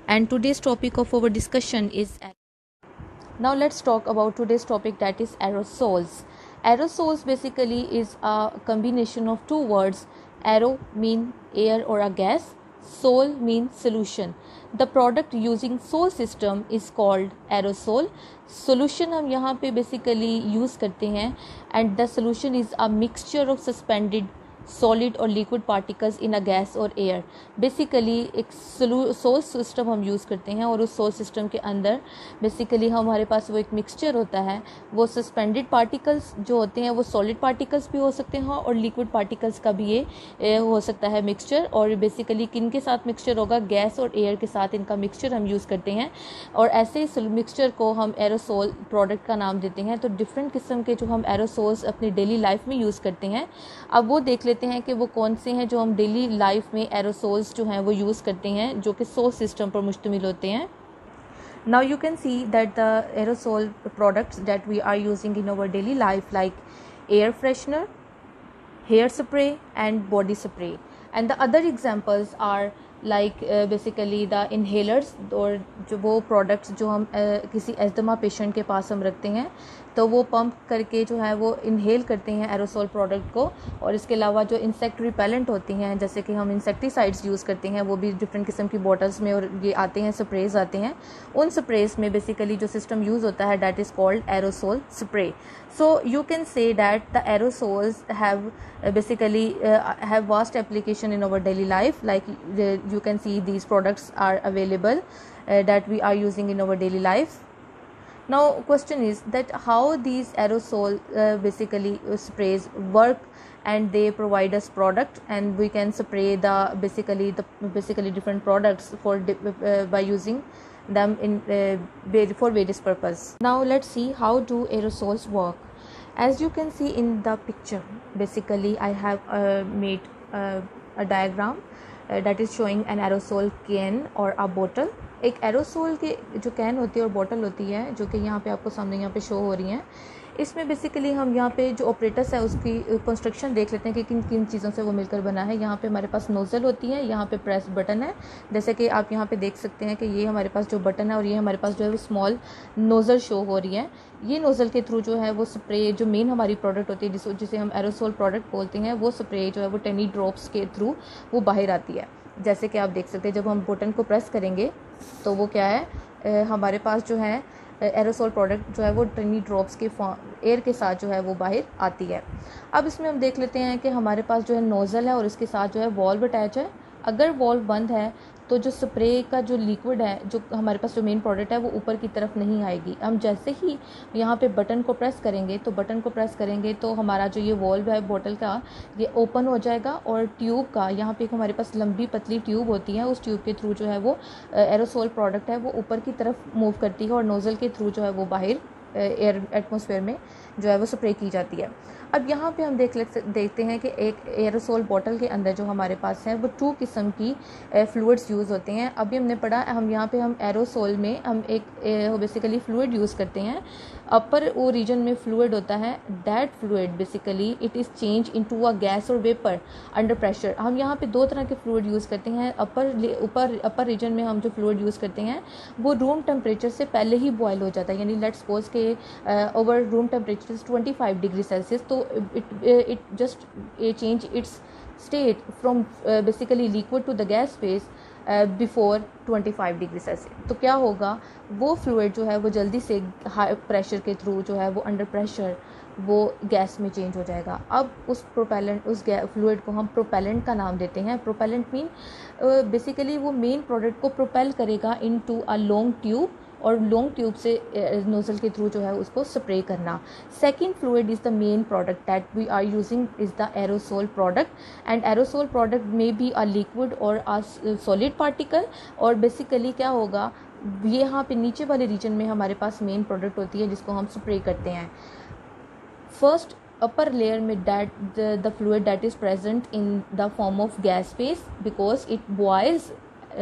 and today's topic of our discussion is. Now let's talk about today's topic, that is aerosols. Aerosols basically is a combination of two words. Aero mean air or a gas, sol means solution. The product using sol system is called aerosol. Solution हम यहाँ पे basically use करते हैं, and the solution is a mixture of suspended solid और liquid particles in a gas or air. Basically एक sol system हम use करते हैं, और उस सोल सिस्टम के अंदर बेसिकली हमारे पास वो एक मिक्सचर होता है. वो सस्पेंडेड पार्टिकल्स जो होते हैं वो सॉलिड पार्टिकल्स भी हो सकते हैं और लिक्विड पार्टिकल्स का भी ये हो सकता है मिक्सचर. और बेसिकली किन के साथ मिक्सचर होगा? गैस और एयर के साथ इनका मिक्सचर हम यूज़ करते हैं, और ऐसे मिक्सचर को हम एरोसोल प्रोडक्ट का नाम देते हैं. तो डिफरेंट किस्म के जो हम एरोसोल्स अपनी डेली लाइफ में यूज़ करते हैं, अब वो देख लेते हैं कि वो कौन से हैं जो हम डेली लाइफ में एरोसोल्स जो हैं वो यूज़ करते हैं, जो कि सोल सिस्टम पर मुश्तमिल होते हैं. Now you can see that the aerosol products that we are using in our daily life, like air freshener, hair spray and body spray, and the other examples are like basically the inhalers, और जो वो products जो हम किसी asthma patient के पास हम रखते हैं तो वो पंप करके जो है वो इनहेल करते हैं एरोसोल प्रोडक्ट को. और इसके अलावा जो इंसेक्ट रिपेलेंट होती हैं, जैसे कि हम इंसेक्टिसाइड्स यूज़ करते हैं, वो भी डिफरेंट किस्म की बॉटल्स में और ये आते हैं, स्प्रेज आते हैं. उन स्प्रेज में बेसिकली जो सिस्टम यूज़ होता है that is called aerosol spray. So you can say that the aerosols have basically have vast application in our daily life. Like you can see these products are available that we are using in our daily life. Now question is that how these aerosol basically sprays work, and they provide us product, and we can spray the basically different products for by using them in for various purpose. Now let's see how do aerosols work. As you can see in the picture, basically I have made a diagram that is showing an aerosol can or a bottle. एक aerosol के जो can होती है और bottle होती है, जो कि यहाँ पे आपको सामने यहाँ पे शो हो रही हैं. इसमें बेसिकली हम यहाँ पे जो ऑपरेटर्स है उसकी कंस्ट्रक्शन देख लेते हैं कि किन किन चीज़ों से वो मिलकर बना है. यहाँ पे हमारे पास नोज़ल होती है, यहाँ पे प्रेस बटन है, जैसे कि आप यहाँ पे देख सकते हैं कि ये हमारे पास जो बटन है और ये हमारे पास जो है वो स्मॉल नोज़ल शो हो रही है. ये नोज़ल के थ्रू जो है वो स्प्रे, जो मेन हमारी प्रोडक्ट होती है जिसे हम एरोसोल प्रोडक्ट बोलते हैं, वो स्प्रे जो है वो टेनी ड्रॉप्स के थ्रू वो बाहर आती है. जैसे कि आप देख सकते हैं जब हम बटन को प्रेस करेंगे तो वो क्या है, हमारे पास जो है एरोसोल प्रोडक्ट जो है वो टेनी ड्रॉप्स के एयर के साथ जो है वो बाहर आती है. अब इसमें हम देख लेते हैं कि हमारे पास जो है नोज़ल है और इसके साथ जो है वॉल्व अटैच है. अगर वॉल्व बंद है तो जो स्प्रे का जो लिक्विड है, जो हमारे पास जो मेन प्रोडक्ट है, वो ऊपर की तरफ नहीं आएगी. हम जैसे ही यहाँ पे बटन को प्रेस करेंगे तो हमारा जो ये वॉल्व है बोतल का, ये ओपन हो जाएगा, और ट्यूब का यहाँ पे हमारे पास लंबी पतली ट्यूब होती है, उस ट्यूब के थ्रू जो है वो एरोसोल प्रोडक्ट है वो ऊपर की तरफ मूव करती है, और नोज़ल के थ्रू जो है वो बाहर एयर एटमॉस्फेयर में जो है वो स्प्रे की जाती है. अब यहाँ पे हम देखते हैं कि एक एरोसोल बॉटल के अंदर जो हमारे पास है वो 2 किस्म की फ्लूइड्स यूज़ होते हैं. अभी हमने पढ़ा, हम एरोसोल में हम एक बेसिकली फ्लूइड यूज़ करते हैं. अपर वो रीजन में फ्लूइड होता है, that fluid basically it is change into a gas or vapour under pressure. हम यहाँ पे 2 तरह के फ्लूइड यूज़ करते हैं. अपर रीजन में हम जो फ्लूइड यूज़ करते हैं वो रूम टेम्परेचर से पहले ही बॉयल हो जाता है, यानी लेट्स सपोज के over room temperature 25 degree Celsius, तो it just change its state from basically liquid to the gas phase before 25 degree Celsius. तो क्या होगा, वो फ्लूइड जो है वो जल्दी से हाई प्रेशर के थ्रू जो है वो अंडर प्रेशर वो गैस में चेंज हो जाएगा. अब उस फ्लूइड को हम प्रोपेलेंट का नाम देते हैं. प्रोपेलेंट मीन बेसिकली वो मेन प्रोडक्ट को प्रोपेल करेगा इनटू अ लॉन्ग ट्यूब, और लॉन्ग ट्यूब से नोज़ल के थ्रू जो है उसको स्प्रे करना. Second fluid is the main product that we are using is the aerosol product, and aerosol product में be a liquid or a solid particle. और basically क्या होगा, ये यहाँ पे नीचे वाले रीजन में हमारे पास मेन प्रोडक्ट होती है जिसको हम स्प्रे करते हैं. फर्स्ट upper layer में that the fluid that is present in the form of gas phase, because it boils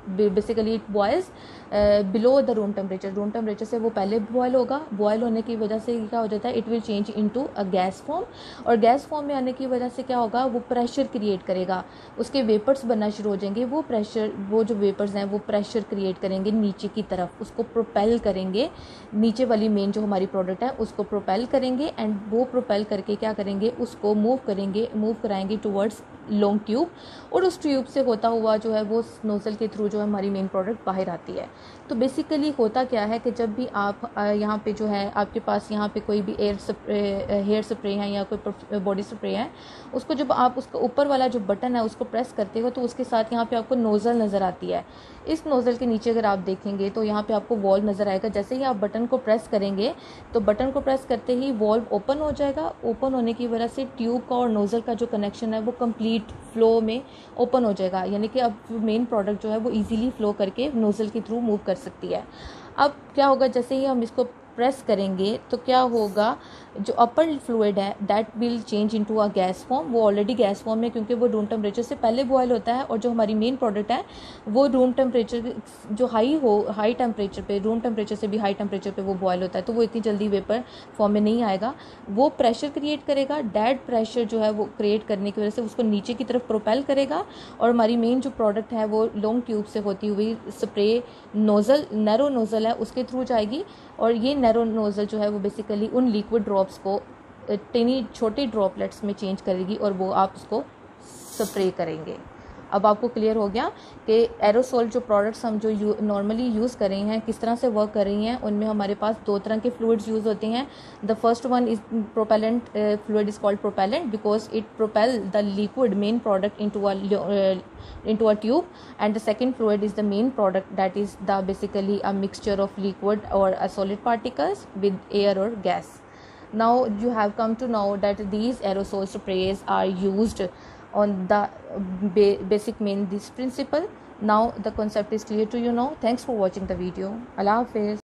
basically it boils below the room temperature से वो पहले बॉयल होगा. बॉयल होने की वजह से क्या हो जाता है, it will change into a gas form, और गैस फॉर्म में आने की वजह से क्या होगा, वो प्रेशर क्रिएट करेगा, उसके वेपर्स बनना शुरू हो जाएंगे. वो जो वेपर्स हैं वो प्रेशर क्रिएट करेंगे नीचे की तरफ, उसको प्रोपेल करेंगे, नीचे वाली मेन जो हमारी प्रोडक्ट है उसको प्रोपेल करेंगे. एंड वो प्रोपेल करके क्या करेंगे, उसको मूव कराएंगे टुवर्ड्स लॉन्ग ट्यूब, और उस ट्यूब से होता हुआ जो है वो नोजल के थ्रू जो है हमारी मेन प्रोडक्ट बाहर आती है. तो बेसिकली होता क्या है कि जब भी आप यहाँ पे जो है आपके पास यहाँ पे कोई भी हेयर स्प्रे है या कोई बॉडी स्प्रे है, उसको जब आप उसका ऊपर वाला जो बटन है उसको प्रेस करते हो तो उसके साथ यहाँ पे आपको नोज़ल नज़र आती है. इस नोज़ल के नीचे अगर आप देखेंगे तो यहाँ पे आपको वॉल्व नज़र आएगा. जैसे ही आप बटन को प्रेस करेंगे तो बटन को प्रेस करते ही वॉल्व ओपन हो जाएगा. ओपन होने की वजह से ट्यूब का और नोज़ल का जो कनेक्शन है वो कंप्लीट फ्लो में ओपन हो जाएगा, यानी कि अब मेन प्रोडक्ट जो है वो इजीली फ्लो करके नोज़ल के थ्रू मूव कर सकती है. अब क्या होगा, जैसे ही हम इसको प्रेस करेंगे तो क्या होगा, जो अपर फ्लूइड है that will change into a gas form. वो ऑलरेडी गैस फॉर्म में, क्योंकि वो रूम टेम्परेचर से पहले बॉयल होता है, और जो हमारी मेन प्रोडक्ट है वो रूम टेम्परेचर जो हाई टेम्परेचर पे, रूम टेम्परेचर से भी हाई टेम्परेचर पे वो बॉयल होता है, तो वो इतनी जल्दी वेपर फॉर्म में नहीं आएगा. वो प्रेशर क्रिएट करेगा, डेड प्रेशर जो है वो क्रिएट करने की वजह से उसको नीचे की तरफ प्रोपेल करेगा, और हमारी मेन जो प्रोडक्ट है वो लॉन्ग ट्यूब से होती हुई स्प्रे नोज़ल, नैरो नोज़ल है, उसके थ्रू जाएगी. और ये नैरो नोज़ल जो है वो बेसिकली उन लिक्विड ड्रॉप्स को टेनी छोटे ड्रॉपलेट्स में चेंज करेगी, और वो आप उसको स्प्रे करेंगे. अब आपको क्लियर हो गया कि एरोसोल जो प्रोडक्ट्स हम जो नॉर्मली यूज़ कर रहे हैं किस तरह से वर्क कर रही हैं. उनमें हमारे पास दो तरह के फ्लूइड्स यूज़ होते हैं. The first one is propellant fluid is called propellant because it propel the liquid main product into a tube, and the second fluid is the main product, that is the basically a mixture of liquid or a solid particles with air or gas. Now you have come to know that these aerosol sprays are used on the basic main this principle. Now the concept is clear to you now. Thanks for watching the video. Allah Hafiz.